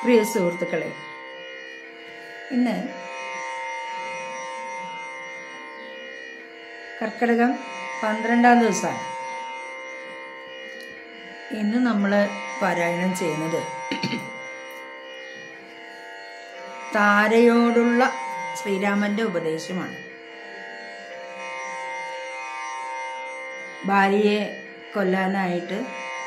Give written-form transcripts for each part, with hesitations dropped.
പ്രിയ സുഹൃത്തുക്കളെ, ഇന്ന് കർക്കിടകം 12-ാം ദിവസമാണ്. ഇന്ന് നമ്മൾ പാരായണം ചെയ്യുന്നത് താരയോടുള്ള ശ്രീരാമന്റെ ഉപദേശമാണ്. ബാലിയെ കൊല്ലാനായിട്ട്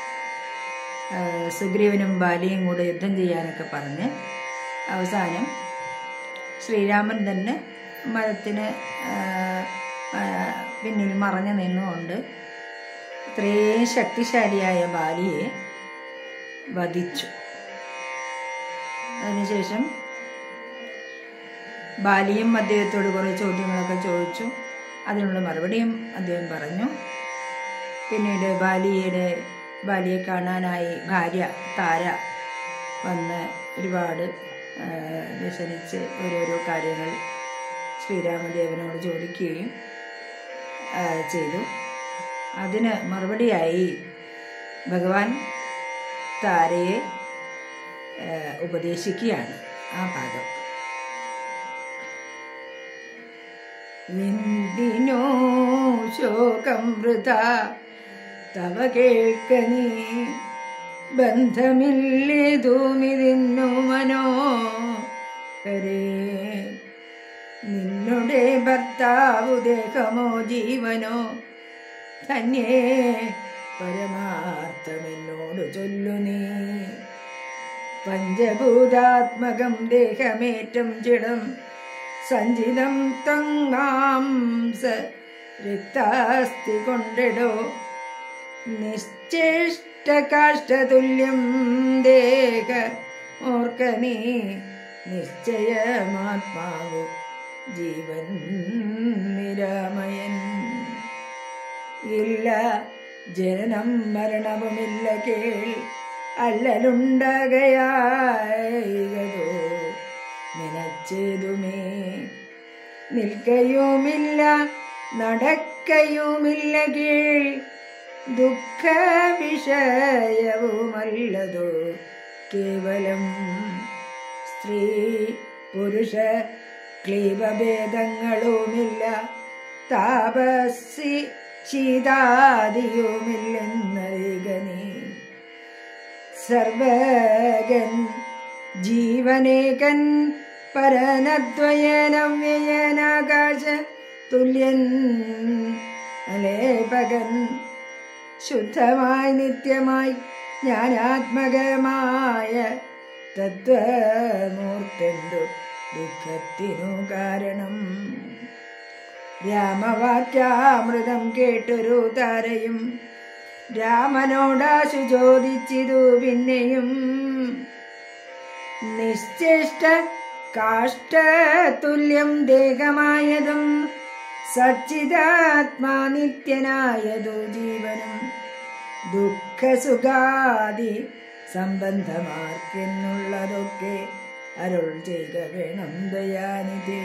സുഗ്രീവനും ബാലിയും കൂടെ യുദ്ധം ചെയ്യാനൊക്കെ പറഞ്ഞ് അവസാനം ശ്രീരാമൻ തന്നെ മരത്തിന് പിന്നിൽ മറഞ്ഞു നിന്നുകൊണ്ട് ഇത്രയും ശക്തിശാലിയായ ബാലിയെ വധിച്ചു. അതിനുശേഷം ബാലിയും അദ്ദേഹത്തോട് കുറേ ചോദ്യങ്ങളൊക്കെ ചോദിച്ചു. അതിനുള്ള മറുപടിയും അദ്ദേഹം പറഞ്ഞു. പിന്നീട് ബാലിയെ കാണാനായി ഭാര്യ താര വന്ന് ഒരുപാട് വ്യസനിച്ച് ഓരോരോ കാര്യങ്ങൾ ശ്രീരാമദേവനോട് ചോദിക്കുകയും ചെയ്തു. അതിന് മറുപടിയായി ഭഗവാൻ താരയെ ഉപദേശിക്കുകയാണ് ആ ഭാഗം. എന്തിനോ ശോകം വൃഥാ തവ കേൾക്കനീ ബന്ധമില്ലേതുമിതിന്നു മനോഹരേ. നിന്നുടെ ഭർത്താവു ദേഹമോ ജീവനോ ധന്യേ പരമാർത്ഥമെന്നോട് ചൊല്ലു നീ. പഞ്ചഭൂതാത്മകം ദേഹമേറ്റം ചിടം സഞ്ചിതം തങ്ങാംസ രക്താസ്തി കൊണ്ടിടോ. നിശ്ചേഷ്ടകാഷ്ടതുല്യം ദേഹ ഓർക്കനീ നിശ്ചയമാത്മാവു ജീവൻ നിരാമയൻ. ഇല്ല ജനനം മരണവുമില്ല കേൾ അല്ലലുണ്ടാകയായതോ നിനച്ചേതുമേ. നിൽക്കയുമില്ല നടക്കയുമില്ല കീൾ ദുഃഖ വിഷയവുമല്ലതോ കേവലം. സ്ത്രീ പുരുഷ ക്ലീബഭേദങ്ങളുമില്ല താപസി ശീതാദിയുമില്ലെന്നറികനീ. സർവകൻ ജീവനേകൻ പരനദ്വയനവ്യയനാകാശ തുല്യൻ അലേപകൻ. ശുദ്ധമായി നിത്യമായി ജ്ഞാനാത്മകമായ തത്വമൂർത്തെന്തു ദുഃഖത്തിനു കാരണം. രാമവാക്യാമൃതം കേട്ടൊരു താരയും രാമനോടാശു ചോദിച്ചിതു പിന്നെയും. നിശ്ചേഷ്ട കാഷ്ടതുല്യം ദേഹമായതും സച്ചിദാത്മാ നിത്യനായതു ജീവനും ദുഃഖസുഖാദി സംബന്ധമാർക്കെന്നുള്ളതൊക്കെ അരുൾ ചെയ്യുക വേണം ദയാനിധി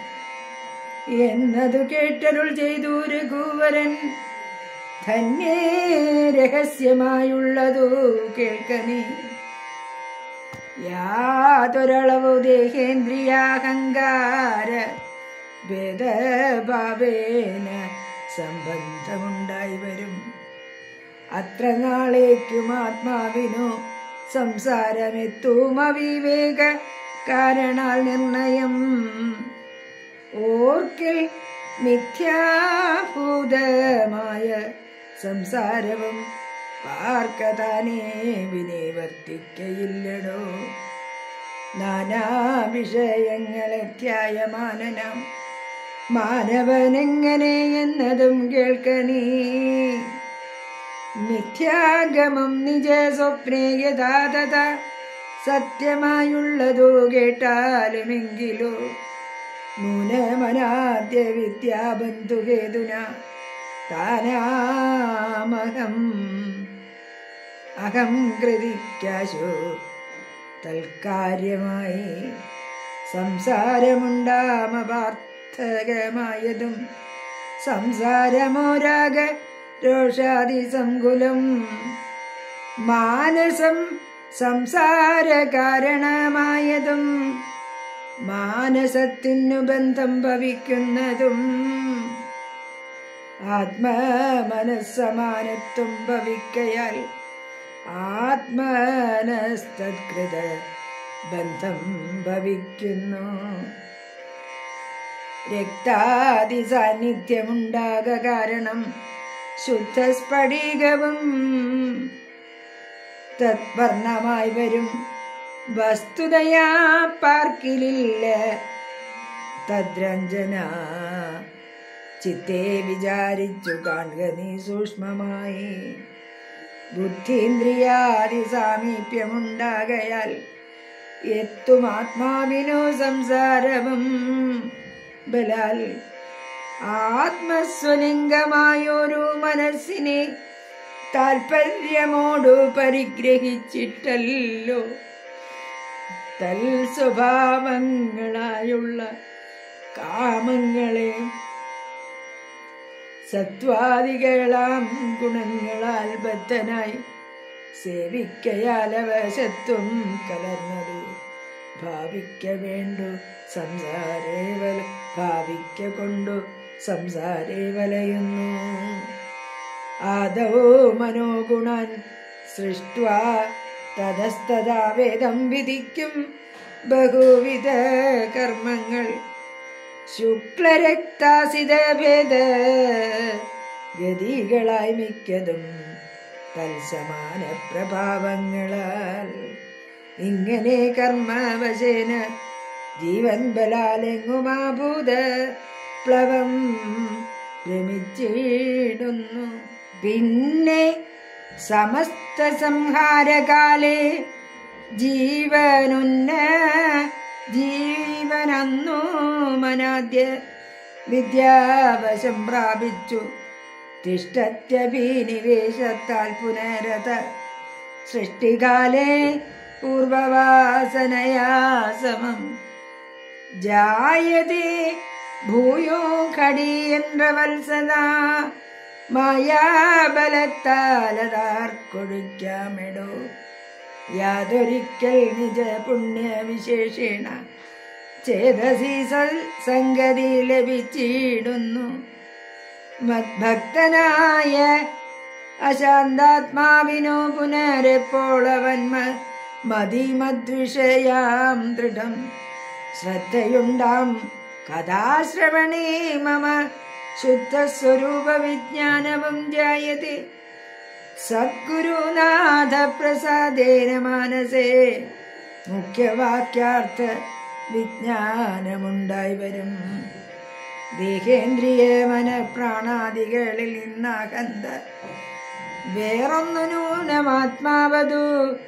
എന്നതു കേട്ടരുൾ ചെയ്തു രഘുവരൻ. ധന്യേ രഹസ്യമായുള്ളതു കേൾക്കനീ. യാതൊരളവു ദേഹേന്ദ്രിയാഹങ്കാര ഭേദഭാവേന സംബന്ധമുണ്ടായി വരും. അത്ര നാളേക്കും ആത്മാവിനു സംസാരമെത്തും അവിവേക കാരണാൽ നിർണയം. ഓർക്കിൽ മിഥ്യാഭൂതമായ സംസാരവും പാർക്കതാനേ വിനിവർത്തിക്കയില്ലടോ. നാനാ വിഷയങ്ങളധ്യായമാനനം മാനവനെങ്ങനെ എന്നതും കേൾക്കനീ. മിഥ്യാഗമം നിജ സ്വപ്നേ യഥാതഥ സത്യമായുള്ളതു കേട്ടാലുമെങ്കിലോ. നൂനമനാദ്യ വിദ്യാബന്ധുഹേതുന താനാമഹം അഹം കൃതിക്കാശോ തൽക്കാര്യമായി. സംസാരമുണ്ടാമപാർത്ഥകമായതും സംസാരമോരാഗ രോഷാദി സംകുലം മാനസം സംസാര കാരണമായതും മാനസത്തിനു ബന്ധം ഭവിക്കുന്നതും ആത്മമനസ്സമാനത്വം ഭവിക്കയാൽ ആത്മനസ്തത്കൃത ബന്ധം ഭവിക്കുന്നു. രക്താദി സാന്നിധ്യമുണ്ടാക കാരണം ശുദ്ധ സ്ഫടികവും തത്വർണമായി വരും. വസ്തുതയാ പാർക്കിലില്ല തദ്രഞ്ജന. ചിത്തെ വിചാരിച്ചു കാണുക നീ സൂക്ഷ്മമായി. ബുദ്ധീന്ദ്രിയാദി സാമീപ്യമുണ്ടാകയാൽ എത്തും ആത്മാവിനു സംസാരവും ബലാൽ. ആത്മസ്വലിംഗമായൊരു മനസ്സിനെ താൽപര്യമോടു പരിഗ്രഹിച്ചിട്ടല്ലോ തൽ സ്വഭാവങ്ങളായുള്ള കാമങ്ങളെ സത്വാദികളാം ഗുണങ്ങളാൽ ബദ്ധനായി സേവിക്കയാൽ അവശത്വം കലർന്നതു ഭാവിക്ക വേണ്ടു സംസാരേ ഭാവിക്ക കൊണ്ടു സംസാരേ വലയുന്നു. ആദൗ മനോഗുണാൻ സൃഷ്ട്വാ തതസ്തദാ വേദം വിധിക്കും ബഹുവിധ കർമ്മങ്ങൾ. ശുക്ലരക്താസിത ഭേദ ഗതികളായി മിക്കതും തൽസമാന പ്രഭാവങ്ങളാൽ. ഇങ്ങനെ കർമ്മവശേന ജീവൻ ബലാലെങ്ങുമാഭൂത പ്ലവം ഭ്രമിച്ചിടുന്നു. പിന്നെ സമസ്ത സംഹാരകാലേ ജീവനന്നു മനാദ്യ വിദ്യാവശം പ്രാപിച്ചു തിഷ്ടത്യഭിനിവേശത്താൽ പുനരത സൃഷ്ടികാലേ പൂർവവാസനയാ സമം ജായതേ ഭൂയോ ഘടി എன்ற വത്സദാ. മായാബലത്താലതാർക്കൊഴിക്കാമെടോ യാതൊരിക്കൽ നിജ പുണ്യവിശേഷേണ ചേതസി സംഗതി ലഭിച്ചിടുന്നു. മദ്ഭക്തനായ അശാന്താത്മാവിനോ പുനരെപ്പോളവൻ മതിമദ്വിഷയാം ദൃഢം ശ്രദ്ധയുണ്ടാം കഥാശ്രവണേ മമ ശുദ്ധസ്വരൂപ വിജ്ഞാനവും ജായതേ. സദ്ഗുരുനാഥ പ്രസാദേന മാനസേ മുഖ്യവാക്യാർത്ഥ വിജ്ഞാനമുണ്ടായി വരും. ദേഹേന്ദ്രിയ മനഃപ്രാണാദികളിൽ നിന്നകന്ത വേറൊന്നു നൂനമാത്മാവതു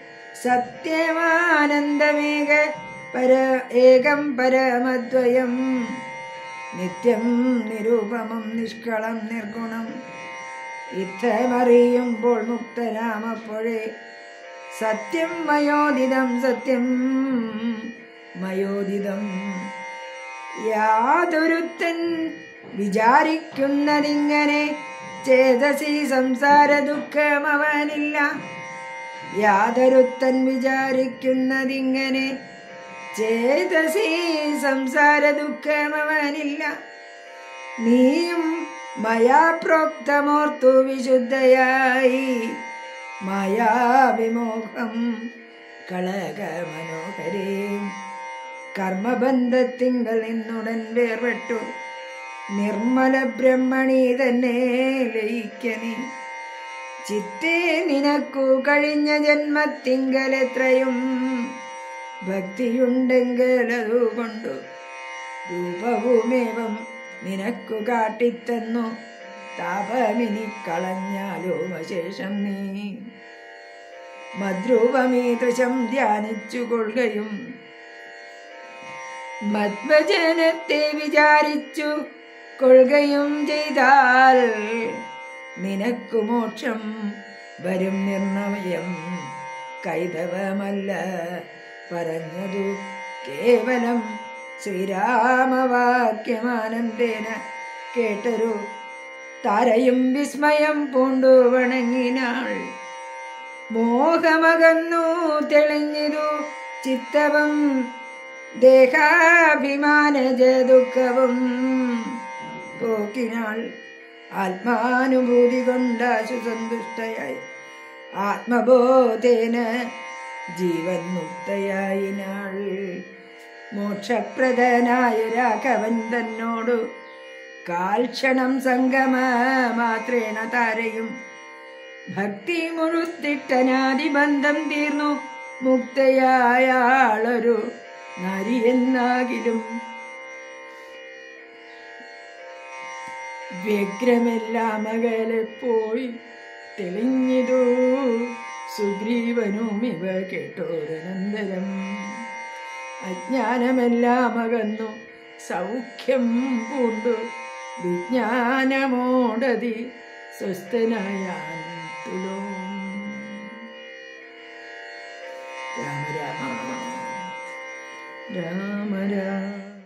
സത്യമാനന്ദമേക ഏകം പരമദ്വയം. നിത്യം നിരൂപമം നിഷ്കളം നിർഗുണം ഇത്തമറിയുമ്പോൾ മുക്തനാമപ്പോഴേ സത്യം മയോദിതം സത്യം മയോദിതം. യാതൊരുത്തൻ വിചാരിക്കുന്നതിങ്ങനെ ചേതസി സംസാര ദുഃഖമവനില്ല. യാതൊരുത്തൻ വിചാരിക്കുന്നതിങ്ങനെ ചേതസി സംസാര ദുഃഖമവനില്ല. നീയും മയാ പ്രോക്തമോർത്തു വിശുദ്ധയായി മായാവിമോഹം കളക മനോഹരേ. കർമ്മബന്ധത്തിങ്കൽ നിന്നുടൻ വേർപെട്ടു നിർമ്മല ബ്രഹ്മണി തന്നെ ലയിക്കനി. ചിത്തേ നിനക്കു കഴിഞ്ഞ ജന്മത്തിങ്കൽ എത്രയും ഭക്തിയുണ്ടെങ്കിലതുകൊണ്ടു രൂപവുമേവം നിനക്കു കാട്ടിത്തന്നു താപമിനി കളഞ്ഞാലോ അശേഷം നീ. മദ്രൂപമീദൃശം ധ്യാനിച്ചു കൊള്ളുകയും മദ്വചനത്തെ വിചാരിച്ചു കൊള്ളുകയും ചെയ്താൽ നിനക്കു മോക്ഷം വരും നിർണയം. കൈതവമല്ല പറഞ്ഞതു കേവലം ശ്രീരാമവാക്യമാനന്ദേന കേട്ടൊരു താരയും വിസ്മയം പൂണ്ടു വണങ്ങിനാൾ. മോഹമകന്നു തെളിഞ്ഞിതു ചിത്തവും ദേഹാഭിമാനജ ദുഃഖവും പോക്കിനാൾ ആത്മാനുഭൂതി കൊണ്ടാശു സന്തുഷ്ടയായി ആത്മബോധേന ജീവൻ മുക്തയായിനാൾ. മോക്ഷപ്രദനായ രാഘവൻ തന്നോടു കാൽക്ഷണം സംഗമ മാത്രേണ താരയും ഭക്തി മുഴുത്തിട്ടനാദിബന്ധം തീർന്നു മുക്തയായാളൊരു നരിയെന്നാകിലും വ്യഗ്രമെല്ലാം അകലെ പോയി തെളിഞ്ഞിതു സുഗ്രീവനും ഇവ കേട്ടോരനന്തരം. അജ്ഞാനമെല്ലാം അകന്നു സൗഖ്യം പൂണ്ടു വിജ്ഞാനമോടതി സ്വസ്ഥനായാൻ തുലോ. രാമ രാമ രാമ രാമ.